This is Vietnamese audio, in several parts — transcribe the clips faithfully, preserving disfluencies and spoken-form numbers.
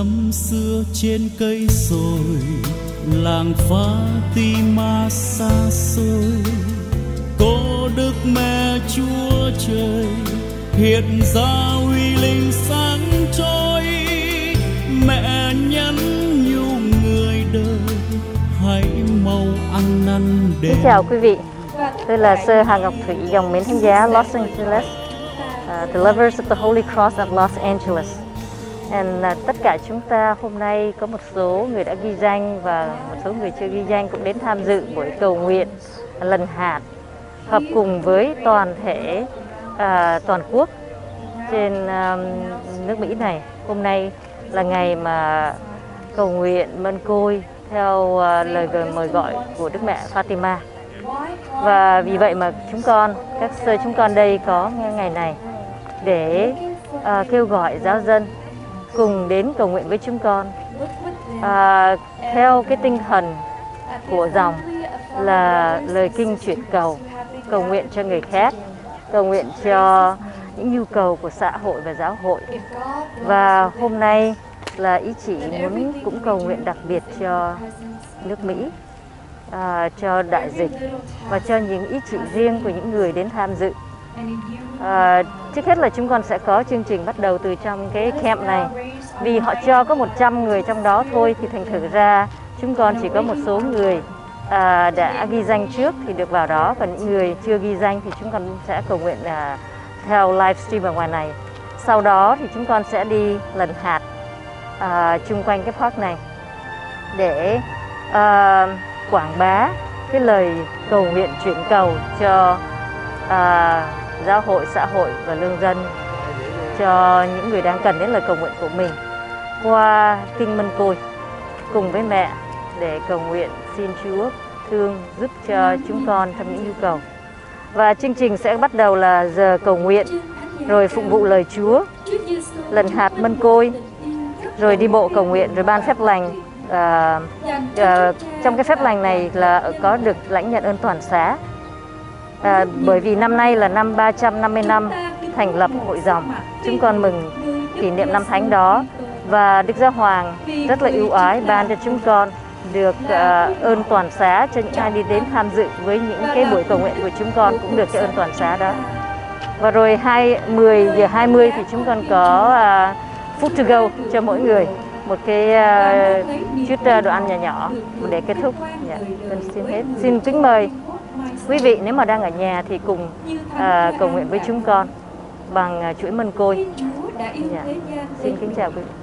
Năm xưa trên cây sồi, làng Fatima xa xôi, có Đức Mẹ Chúa Trời hiện ra uy linh sáng chói. Mẹ nhắn nhủ người đời hãy mau ăn năn để. Xin chào quý vị, tôi là Sơ Hà Ngọc Thủy, dòng mến thánh giá Los Angeles, uh, The Lovers of the Holy Cross at Los Angeles. And, uh, tất cả chúng ta hôm nay có một số người đã ghi danh và một số người chưa ghi danh cũng đến tham dự buổi cầu nguyện lần hạt hợp cùng với toàn thể uh, toàn quốc trên uh, nước Mỹ này. Hôm nay là ngày mà cầu nguyện mân côi theo uh, lời mời gọi của Đức Mẹ Fatima. Và vì vậy mà chúng con, các sơ chúng con đây có ngày này để uh, kêu gọi giáo dân cùng đến cầu nguyện với chúng con uh, theo cái tinh thần của dòng là lời kinh chuyển cầu, cầu nguyện cho người khác, cầu nguyện cho những nhu cầu của xã hội và giáo hội. Và hôm nay là ý chị muốn cũng cầu nguyện đặc biệt cho nước Mỹ, à, cho đại dịch và cho những ý chị riêng của những người đến tham dự. À, trước hết là chúng con sẽ có chương trình bắt đầu từ trong cái camp này. Vì họ cho có một trăm người trong đó thôi thì thành thử ra chúng con chỉ có một số người à, đã ghi danh trước thì được vào đó, còn những người chưa ghi danh thì chúng con sẽ cầu nguyện à, theo livestream ở ngoài này. Sau đó thì chúng con sẽ đi lần hạt à, chung quanh cái park này để à, quảng bá cái lời cầu nguyện chuyển cầu cho à, giáo hội, xã hội và lương dân, cho những người đang cần đến lời cầu nguyện của mình qua kinh mân côi cùng với mẹ để cầu nguyện xin Chúa thương giúp cho chúng con trong những nhu cầu. Và chương trình sẽ bắt đầu là giờ cầu nguyện, rồi phụng vụ lời Chúa, lần hạt mân côi, rồi đi bộ cầu nguyện, rồi ban phép lành. À, à, trong cái phép lành này là có được lãnh nhận ơn toàn xá. À, bởi vì năm nay là năm ba trăm năm mươi năm thành lập hội dòng, chúng con mừng kỷ niệm năm thánh đó, và Đức Giáo Hoàng rất là ưu ái ban cho chúng con được uh, ơn toàn xá, cho những ai đi đến tham dự với những cái buổi cầu nguyện của chúng con cũng được cái ơn toàn xá đó. Và rồi mười giờ hai mươi thì chúng con có uh, food to go cho mỗi người, một cái uh, chút uh, đồ ăn nhỏ nhỏ để kết thúc. Yeah, xin hết. Xin kính mời quý vị nếu mà đang ở nhà thì cùng uh, cầu nguyện với chúng con bằng uh, chuỗi mân côi. Yeah. Xin kính chào quý vị.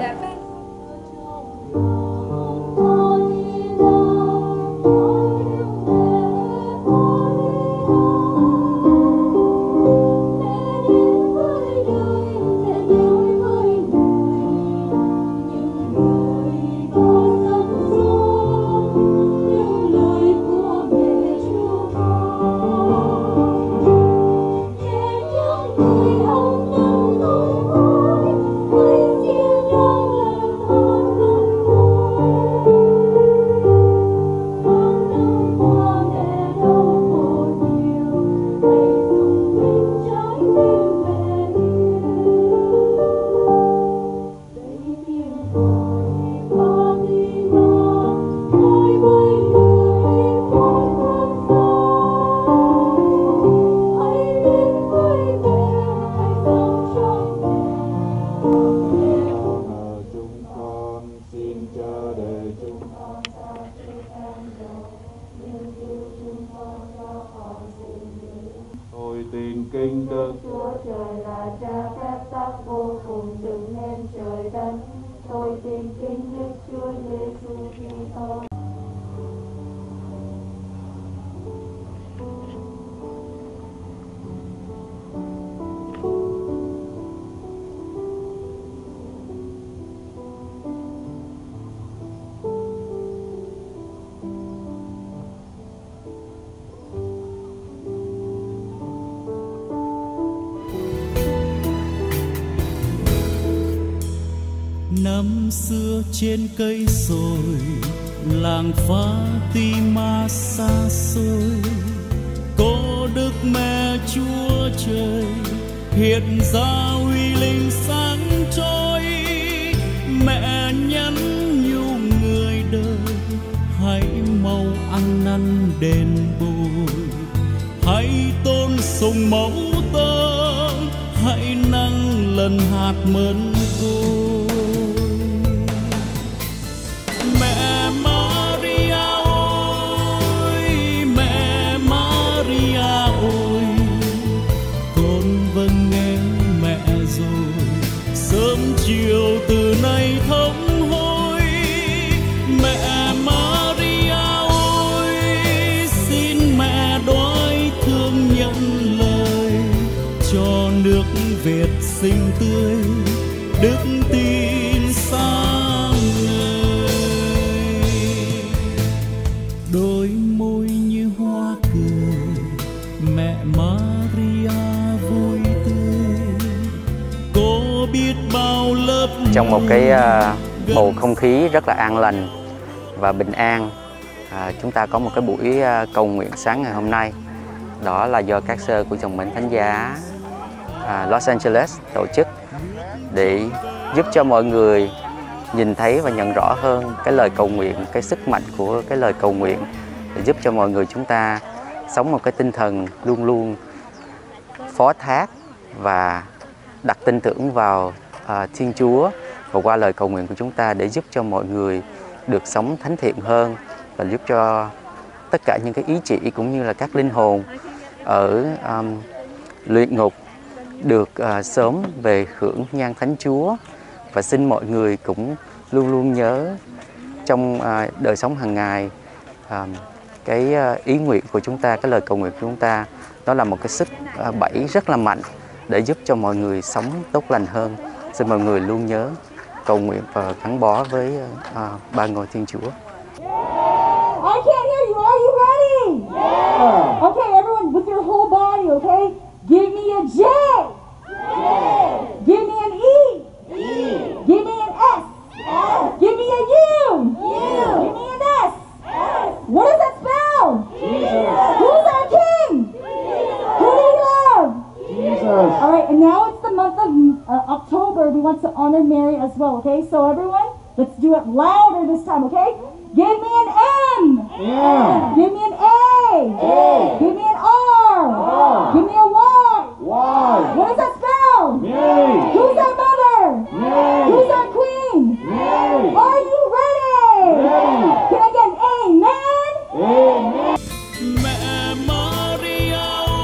Tôi tin kính Đức Chúa Trời là Cha phép tắc vô cùng dựng nên trời đất. Tôi tin kính Đức Chúa Giêsu Kitô. Năm xưa trên cây sồi, làng Fatima xa xôi, có Đức Mẹ Chúa Trời hiện ra uy linh sáng chói. Mẹ nhắn nhủ người đời hãy mau ăn năn đền bồi, hãy tôn sùng mẫu tơ, hãy nâng lần hạt mân côi. Mẹ Maria ơi, mẹ Maria ơi, con vâng nghe mẹ rồi, sớm chiều từ nay thống hối. Mẹ Maria ơi, xin mẹ đoái thương nhận lời, cho nước Việt xinh tươi, đức tin sáng ngời. Đôi môi như hoa cười, mẹ Maria vui tươi, cô biết bao lớp. Trong một cái uh, bầu không khí rất là an lành và bình an, uh, chúng ta có một cái buổi uh, cầu nguyện sáng ngày hôm nay. Đó là do các sơ của dòng mến thánh giá uh, Los Angeles tổ chức để giúp cho mọi người nhìn thấy và nhận rõ hơn cái lời cầu nguyện, cái sức mạnh của cái lời cầu nguyện, để giúp cho mọi người chúng ta sống một cái tinh thần luôn luôn phó thác và đặt tin tưởng vào uh, Thiên Chúa, và qua lời cầu nguyện của chúng ta để giúp cho mọi người được sống thánh thiện hơn, và giúp cho tất cả những cái ý chỉ cũng như là các linh hồn ở um, luyện ngục được uh, sớm về hưởng nhan thánh Chúa. Và xin mọi người cũng luôn luôn nhớ trong uh, đời sống hàng ngày, uh, cái uh, ý nguyện của chúng ta, cái lời cầu nguyện của chúng ta, đó là một cái sức uh, bẫy rất là mạnh để giúp cho mọi người sống tốt lành hơn. Xin mọi người luôn nhớ cầu nguyện và gắn bó với uh, ba ngôi Thiên Chúa. I can't hear you. Are you ready? Yeah. Okay, everyone, with your whole body, okay? Give me a J. J. Give me an E. E. Give me an S. S. Give me a U. U. Give me an S. S. What does that spell? Jesus. Who's our King? Jesus. Who do we love? Jesus. All right, and now it's the month of uh, October. We want to honor Mary as well, okay? So everyone, let's do it louder this time, okay? Give me an M. Yeah. Give me an A. A. Give me an R. R. Give me a Y. Y. What does that spell? Mary. Who's our mother? Mary. Who's our queen? Mary. Are you ready? Ready. Can I get an amen? Amen. Mẹ Maria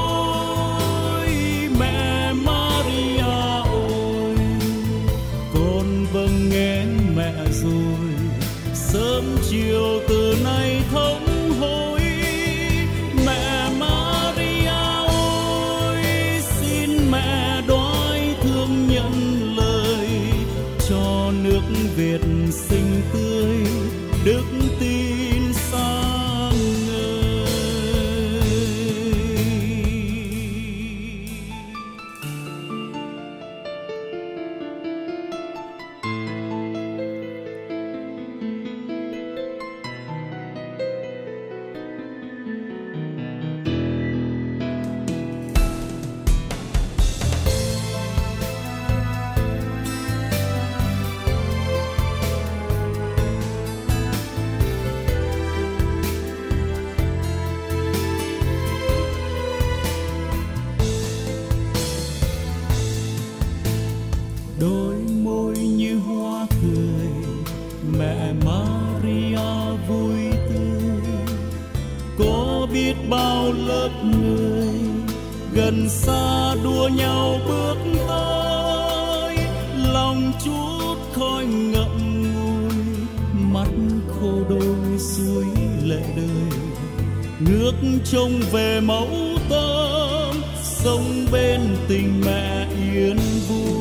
ơi, mẹ Maria ơi, con vâng nghe mẹ rồi, sớm chiều từ nay thống hối. Mẹ Maria ơi, xin mẹ đoái thương nhận lời, cho nước Việt xinh tươi, đức tin sáng ngời. Đôi môi như hoa cười, mẹ Maria vui tươi, có biết bao lớp người gần xa đua nhau bước tới, lòng chút khói ngậm ngùi, mắt khô đôi suối lệ đời, ngước trông về mẫu tôm, sống bên tình mẹ yên vui.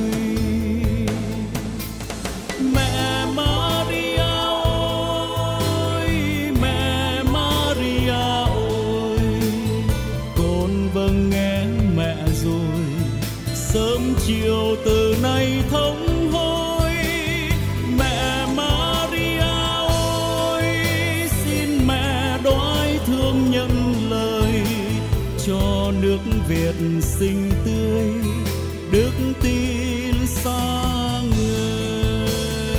Mẹ Maria ơi, mẹ Maria ơi, con vâng nghe mẹ rồi, sớm chiều từ nay thống hối. Mẹ Maria ơi, xin mẹ đoái thương nhận lời, cho nước Việt xinh tươi, đức tin sáng ngời.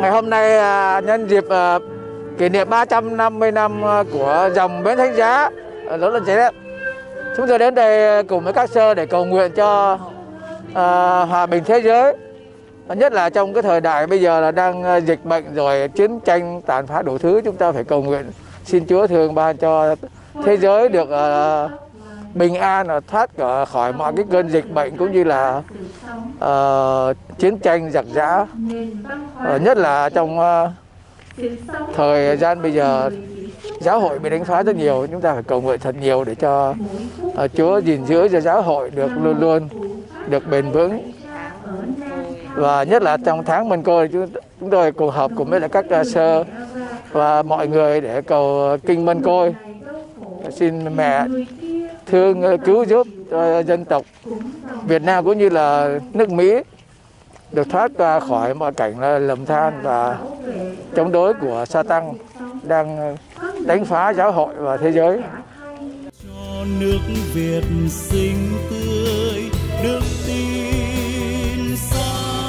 Ngày hôm nay à, nhân dịp à, kỷ niệm ba trăm năm mươi năm của dòng Bến Thánh Giá lớn lên trái đất, chúng tôi đến đây cùng với các sơ để cầu nguyện cho à, hòa bình thế giới, nhất là trong cái thời đại bây giờ là đang dịch bệnh rồi chiến tranh tàn phá đủ thứ. Chúng ta phải cầu nguyện xin Chúa thương ban cho thế giới được uh, bình an, và thoát khỏi mọi cái cơn dịch bệnh cũng như là uh, chiến tranh giặc giã, uh, nhất là trong uh, thời gian bây giờ giáo hội bị đánh phá rất nhiều. Chúng ta phải cầu nguyện thật nhiều để cho uh, Chúa gìn giữ cho giáo hội được luôn luôn được bền vững. Và nhất là trong tháng Mân Côi, chúng tôi cùng hợp cùng với các uh, sơ và mọi người để cầu kinh Mân Côi, xin mẹ thương uh, cứu giúp cho dân tộc Việt Nam cũng như là nước Mỹ được thoát ra khỏi mọi cảnh lầm than và chống đối của Sa-tăng đang đánh phá giáo hội và thế giới. Cho nước Việt xinh tươi, đức tin xa